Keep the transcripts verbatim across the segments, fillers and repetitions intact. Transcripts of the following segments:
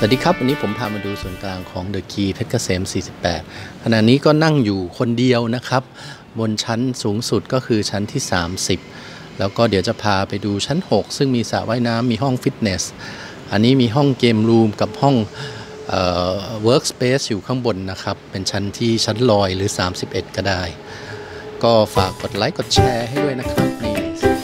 วัสดีครับวันนี้ผมพามาดูส่วนกลางของ The Key เพชรเกษมสี่สิบแปดขณะนี้ก็นั่งอยู่คนเดียวนะครับบนชั้นสูงสุดก็คือชั้นที่สามสิบแล้วก็เดี๋ยวจะพาไปดูชั้นหกซึ่งมีสระว่ายน้ำมีห้องฟิตเนสอันนี้มีห้องเกมรูมกับห้องเอ่อ Workspace อยู่ข้างบนนะครับเป็นชั้นที่ชั้นลอยหรือสามสิบเอ็ดก็ได้ก็ฝากกดไลค์กดแชร์ให้ด้วยนะครับนี่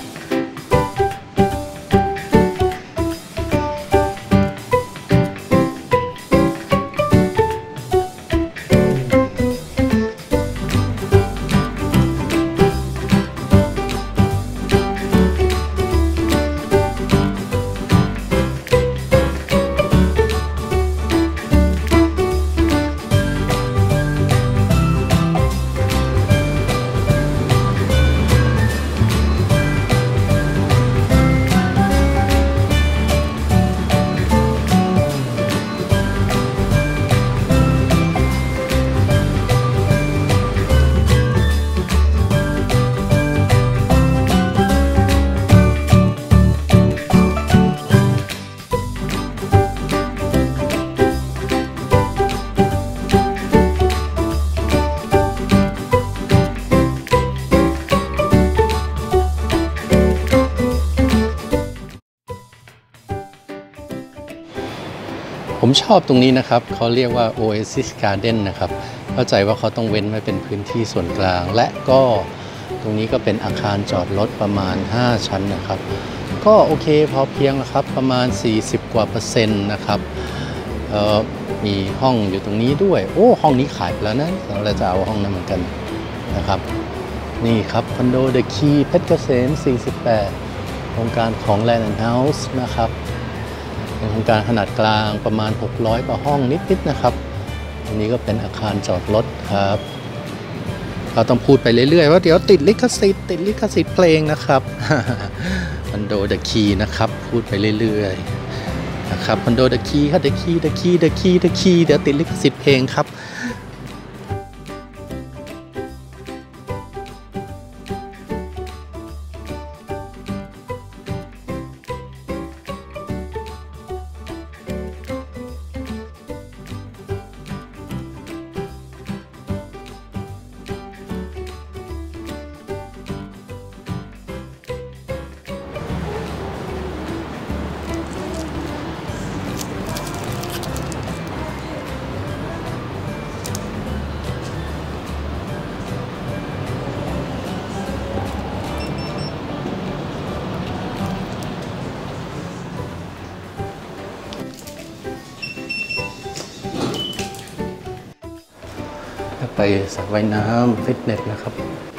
ผมชอบตรงนี้นะครับเขาเรียกว่า Oasis Garden นะครับเข้าใจว่าเขาต้องเว้นไว้เป็นพื้นที่ส่วนกลางและก็ตรงนี้ก็เป็นอาคารจอดรถประมาณห้าชั้นนะครับก็โอเคพอเพียงนะครับประมาณสี่สิบกว่าเปอร์เซ็นต์นะครับเอ่อมีห้องอยู่ตรงนี้ด้วยโอ้ห้องนี้ขายไปแล้วนะเราจะเอาห้องนั้นเหมือนกันนะครับนี่ครับคอนโด The Key เพชรเกษมสี่สิบแปดโครงการของ Land and House นะครับเป็นโครงการขนาดกลางประมาณหกร้อยกว่าห้องนิดๆนะครับอันนี้ก็เป็นอาคารจอดรถครับเราต้องพูดไปเรื่อยๆว่าเดี๋ยวติดลิขสิทธิ์ติดลิขสิทธิ์เพลงนะครับคอนโด The Key นะครับพูดไปเรื่อยๆนะครับคอนโด The Key ค่ะ The Key The Key The Key The Key เดี๋ยวติดลิขสิทธิ์เพลงครับไปสระว่ายน้ำฟิตเนสนะครับ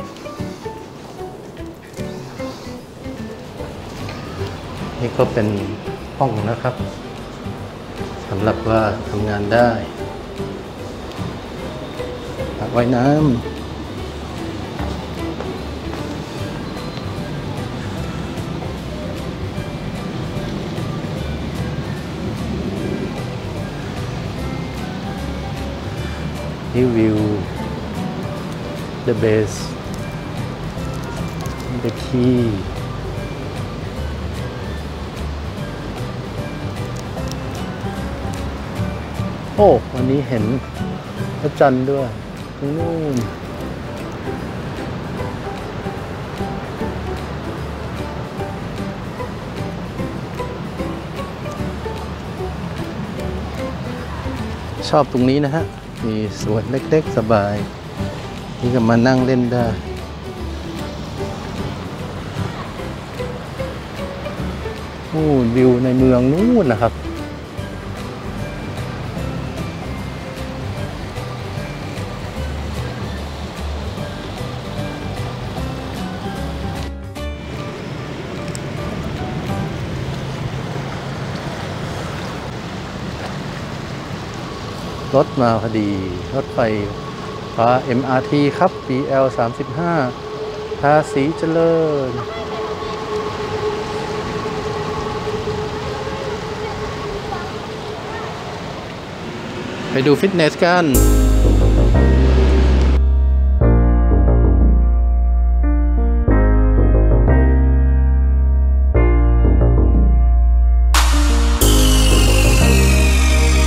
นี่ก็เป็นห้องนะครับสำหรับว่าทำงานได้สระว่ายน้ำนี่วิว the base the key โอ้วันนี้เห็นพระจันทร์ด้วยนู่นชอบตรงนี้นะฮะมีสวนเล็กๆสบายนี่ก็มานั่งเล่นได้โอ้วิวในเมืองนู่นนะครับรถมาพอดีรถไฟฟ้า เอ็ม อาร์ ที ครับ บี แอล สามสิบห้า ภาษีเจริญไปดูฟิตเนสกันเ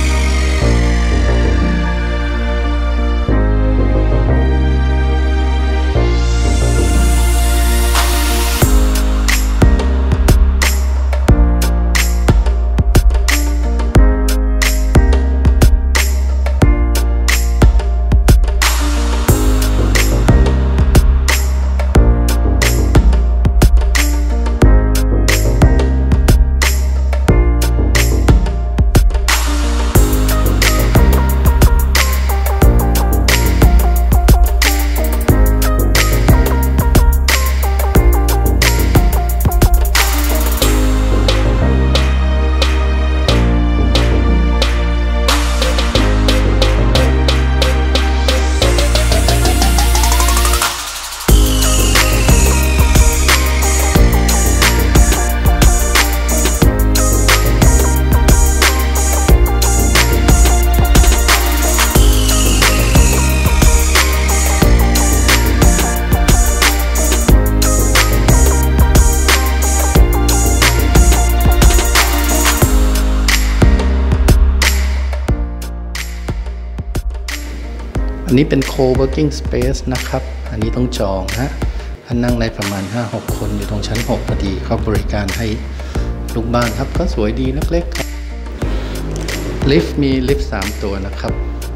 นนี้เป็น co-working space นะครับอันนี้ต้องจองฮะท่านนั่งได้ประมาณ ห้าหก คนอยู่ตรงชั้นหกพอดีเขาบริการให้ลูกบ้านครับก็สวยดีเล็กๆครับลิฟต์มีลิฟต์สามตัวนะครับ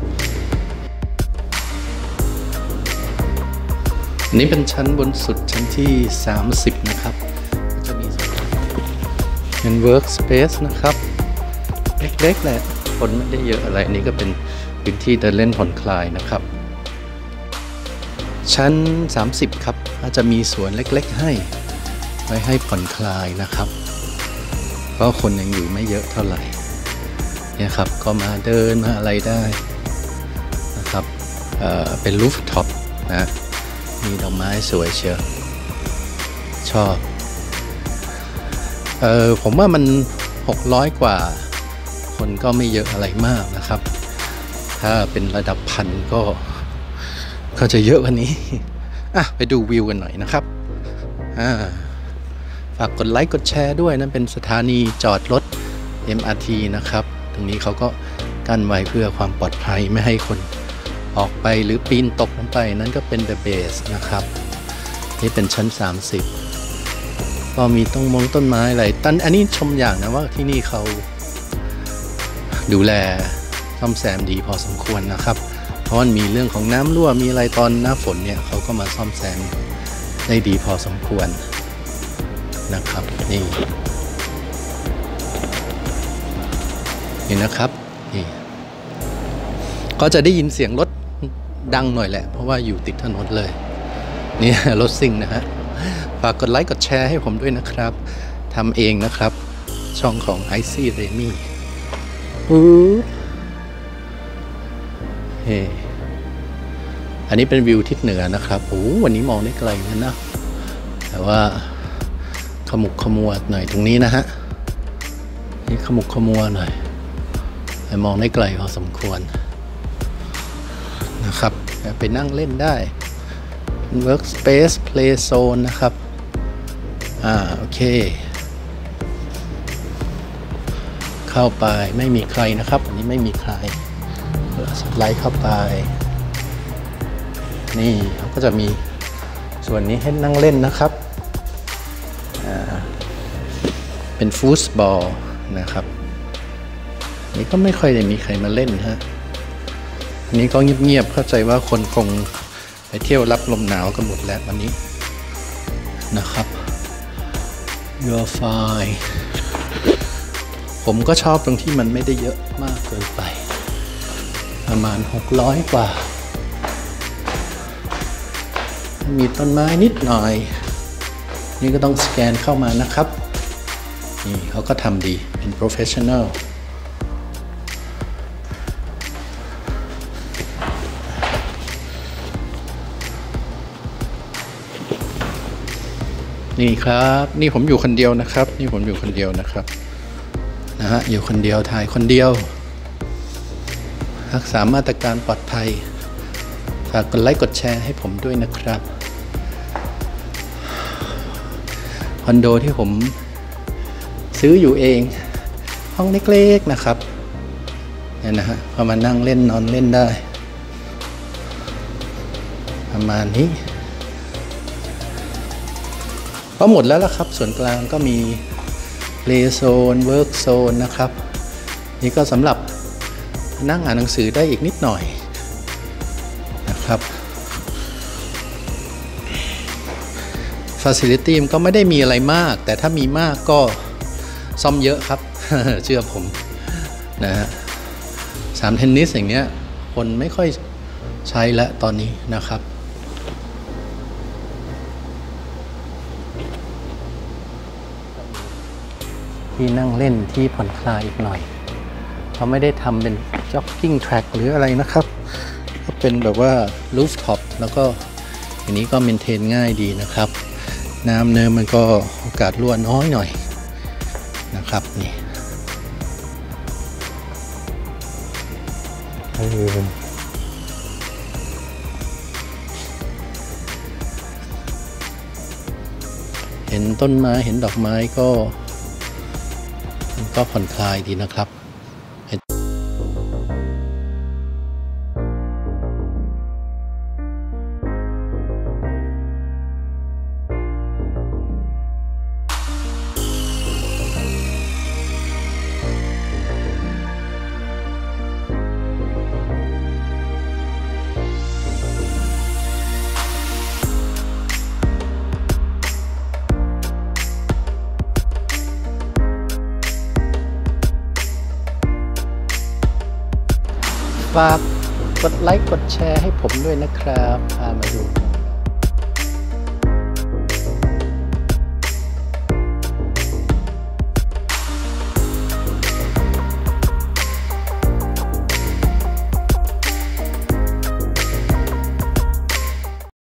อันนี้เป็นชั้นบนสุดชั้นที่สามสิบนะครับก็จะมีเป็น workspace นะครับเล็กๆแหละคนไม่ได้เยอะอะไรอันนี้ก็เป็นพื้นที่เดินเล่นผ่อนคลายนะครับชั้นสามสิบครับอาจจะมีสวนเล็กๆให้ไว้ให้ผ่อนคลายนะครับเพราะคนยังอยู่ไม่เยอะเท่าไหร่เนี่ยครับก็มาเดินมาอะไรได้นะครับ เอ่อ เป็นรูฟท็อปนะมีดอกไม้สวยเชียวชอบเออผมว่ามันหกร้อยกว่าคนก็ไม่เยอะอะไรมากนะครับถ้าเป็นระดับพันก็ก็จะเยอะกว่านี้อ่ะไปดูวิวกันหน่อยนะครับอ่าฝากกดไลค์กดแชร์ด้วยนั่นเป็นสถานีจอดรถ เอ็ม อาร์ ที นะครับตรงนี้เขาก็กั้นไว้เพื่อความปลอดภัยไม่ให้คนออกไปหรือปีนตกลงไปนั่นก็เป็น The Base นะครับนี่เป็นชั้นสามสิบก็มีต้นมงต้นไม้อะไรตันอันนี้ชมอย่างนะว่าที่นี่เขาดูแลซ่อมแซมดีพอสมควรนะครับเพราะมันมีเรื่องของน้ำรั่วมีอะไรตอนหน้าฝนเนี่ยเขาก็มาซ่อมแซมได้ดีพอสมควรนะครับนี่นี่นะครับนี่ก็จะได้ยินเสียงรถดังหน่อยแหละเพราะว่าอยู่ติดถนนเลยนี่รถซิ่งนะฮะฝากกดไลค์กดแชร์ให้ผมด้วยนะครับทำเองนะครับช่องของ Icy Remy อู้เฮ้อันนี้เป็นวิวทิศเหนือนะครับโอ้วันนี้มองได้ไกลนะนะแต่ว่าขมุกขมัวหน่อยตรงนี้นะฮะนี่ขมุกขมัวหน่อยแต่มองได้ไกลพอสมควรนะครับไปนั่งเล่นได้ workspace play zone นะครับอ่าโอเคเข้าไปไม่มีใครนะครับอันนี้ไม่มีใครสไลด์เข้าไปนี่เขาก็จะมีส่วนนี้ให้นั่งเล่นนะครับอ่าเป็นฟุตบอลนะครับนี่ก็ไม่ค่อยได้มีใครมาเล่นฮะอันนี้ก็เงียบๆเข้าใจว่าคนคงไปเที่ยวรับลมหนาวกันหมดแล้ววันนี้นะครับ Your Fine ผมก็ชอบตรงที่มันไม่ได้เยอะมากเกินไปประมาณหกร้อยกว่ามีต้นไม้นิดหน่อยนี่ก็ต้องสแกนเข้ามานะครับนี่เขาก็ทำดีเป็นโปรเฟชชั่นอลนี่ครับนี่ผมอยู่คนเดียวนะครับนี่ผมอยู่คนเดียวนะครับนะฮะอยู่คนเดียวถ่ายคนเดียวรักษามาตรการปลอดภัยฝากกดไลค์กดแชร์ให้ผมด้วยนะครับคอนโดที่ผมซื้ออยู่เองห้องเล็กๆนะครับเนี่ยนะฮะพอมานั่งเล่นนอนเล่นได้ประมาณนี้ก็หมดแล้วล่ะครับส่วนกลางก็มี Play Zone Work Zone นะครับนี่ก็สำหรับนั่งอ่านหนังสือได้อีกนิดหน่อยนะครับ Facility มันก็ไม่ได้มีอะไรมากแต่ถ้ามีมากก็ซ่อมเยอะครับ เชื่อผมนะฮะสามเทนนิสอย่างเงี้ยคนไม่ค่อยใช้แล้วตอนนี้นะครับที่นั่งเล่นที่ผ่อนคลายอีกหน่อยเขาไม่ได้ทำเป็นจ็อกกิ้งแทร็กหรืออะไรนะครับก็เป็นแบบว่ารูฟท็อปแล้วก็อันนี้ก็เมนเทนง่ายดีนะครับน้ำเนิมมันก็โอกาสรั่วน้อยหน่อยนะครับนี่เห็นต้นไม้เห็นดอกไม้ก็มันก็ผ่อนคลายดีนะครับฝากกดไลค์กดแชร์ให้ผมด้วยนะครับพามาดู